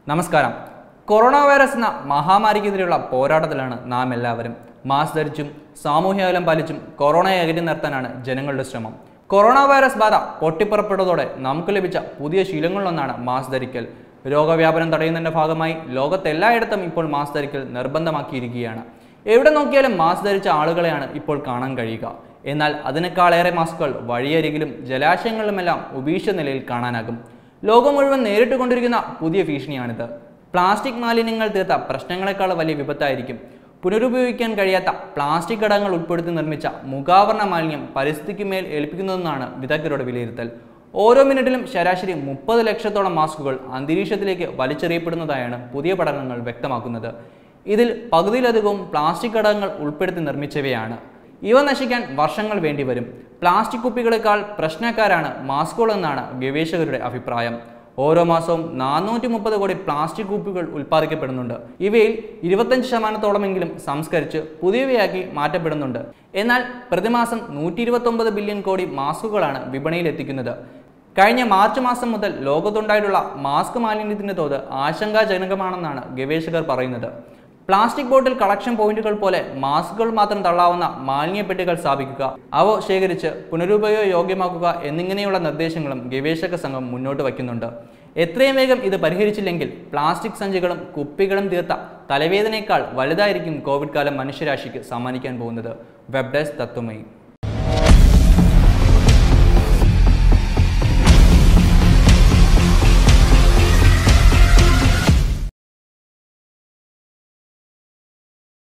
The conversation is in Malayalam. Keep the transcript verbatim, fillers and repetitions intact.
നമസ്കാരം. കൊറോണ വൈറസ് എന്ന മഹാമാരിക്കെതിരെയുള്ള പോരാട്ടത്തിലാണ് നാം എല്ലാവരും. മാസ്ക് ധരിച്ചും സാമൂഹ്യ അകലം പാലിച്ചും കൊറോണയെ അകറ്റി നിർത്താനാണ് ജനങ്ങളുടെ ശ്രമം. കൊറോണ വൈറസ് ബാധ പൊട്ടിപ്പുറപ്പെട്ടതോടെ നമുക്ക് ലഭിച്ച പുതിയ ശീലങ്ങളിലൊന്നാണ് മാസ്ക് ധരിക്കൽ. രോഗവ്യാപനം തടയുന്നതിൻ്റെ ഭാഗമായി ലോകത്തെല്ലായിടത്തും ഇപ്പോൾ മാസ്ക് ധരിക്കൽ നിർബന്ധമാക്കിയിരിക്കുകയാണ്. എവിടെ നോക്കിയാലും മാസ്ക് ധരിച്ച ആളുകളെയാണ് ഇപ്പോൾ കാണാൻ കഴിയുക. എന്നാൽ അതിനേക്കാളേറെ മാസ്കുകൾ വഴിയരികിലും ജലാശയങ്ങളിലുമെല്ലാം ഉപേക്ഷിച്ച നിലയിൽ കാണാനാകും. ലോകം മുഴുവൻ നേരിട്ട് കൊണ്ടിരിക്കുന്ന പുതിയ ഭീഷണിയാണിത്. പ്ലാസ്റ്റിക് മാലിന്യങ്ങൾ തീർത്ത പ്രശ്നങ്ങളെക്കാൾ വലിയ വിപത്തായിരിക്കും പുനരുപയോഗിക്കാൻ കഴിയാത്ത പ്ലാസ്റ്റിക് ഘടകങ്ങൾ ഉൾപ്പെടുത്തി നിർമ്മിച്ച മുഖാവരണ മാലിന്യം പരിസ്ഥിതിക്ക് മേൽ ഏൽപ്പിക്കുന്നതെന്നാണ് വിദഗ്ധരുടെ വിലയിരുത്തൽ. ഓരോ മിനിറ്റിലും ശരാശരി മുപ്പത് ലക്ഷത്തോളം മാസ്കുകൾ അന്തരീക്ഷത്തിലേക്ക് വലിച്ചെറിയപ്പെടുന്നതായാണ് പുതിയ പഠനങ്ങൾ വ്യക്തമാക്കുന്നത്. ഇതിൽ പകുതിയിലധികവും പ്ലാസ്റ്റിക് ഘടകങ്ങൾ ഉൾപ്പെടുത്തി നിർമ്മിച്ചവയാണ്. ഇവ നശിക്കാൻ വർഷങ്ങൾ വേണ്ടിവരും. പ്ലാസ്റ്റിക് കുപ്പികളെക്കാൾ പ്രശ്നക്കാരാണ് മാസ്കുകൾ എന്നാണ് ഗവേഷകരുടെ അഭിപ്രായം. ഓരോ മാസവും നാനൂറ്റി മുപ്പത് കോടി പ്ലാസ്റ്റിക് കുപ്പികൾ ഉൽപ്പാദിക്കപ്പെടുന്നുണ്ട്. ഇവയിൽ ഇരുപത്തഞ്ച് ശതമാനത്തോളമെങ്കിലും സംസ്കരിച്ച് പുതിയവയാക്കി മാറ്റപ്പെടുന്നുണ്ട്. എന്നാൽ പ്രതിമാസം നൂറ്റി ഇരുപത്തൊമ്പത് ബില്യൺ കോടി മാസ്കുകളാണ് വിപണിയിൽ എത്തിക്കുന്നത്. കഴിഞ്ഞ മാർച്ച് മാസം മുതൽ ലോകത്തുണ്ടായിട്ടുള്ള മാസ്ക് മാലിന്യത്തിൻ്റെ തോത് ആശങ്കാജനകമാണെന്നാണ് ഗവേഷകർ പറയുന്നത്. പ്ലാസ്റ്റിക് ബോട്ടിൽ കളക്ഷൻ പോയിന്റുകൾ പോലെ മാസ്കുകൾ മാത്രം തള്ളാവുന്ന മാലിന്യപ്പെട്ടികൾ സ്ഥാപിക്കുക, അവ ശേഖരിച്ച് പുനരുപയോഗ യോഗ്യമാക്കുക എന്നിങ്ങനെയുള്ള നിർദ്ദേശങ്ങളും ഗവേഷക സംഘം മുന്നോട്ട് വയ്ക്കുന്നുണ്ട്. എത്രയും വേഗം ഇത് പരിഹരിച്ചില്ലെങ്കിൽ പ്ലാസ്റ്റിക് സഞ്ചികളും കുപ്പികളും തീർത്ത തലവേദനയേക്കാൾ വലുതായിരിക്കും കോവിഡ് കാലം മനുഷ്യരാശിക്ക് സമ്മാനിക്കാൻ പോകുന്നത്. Web desk Tatwamayi.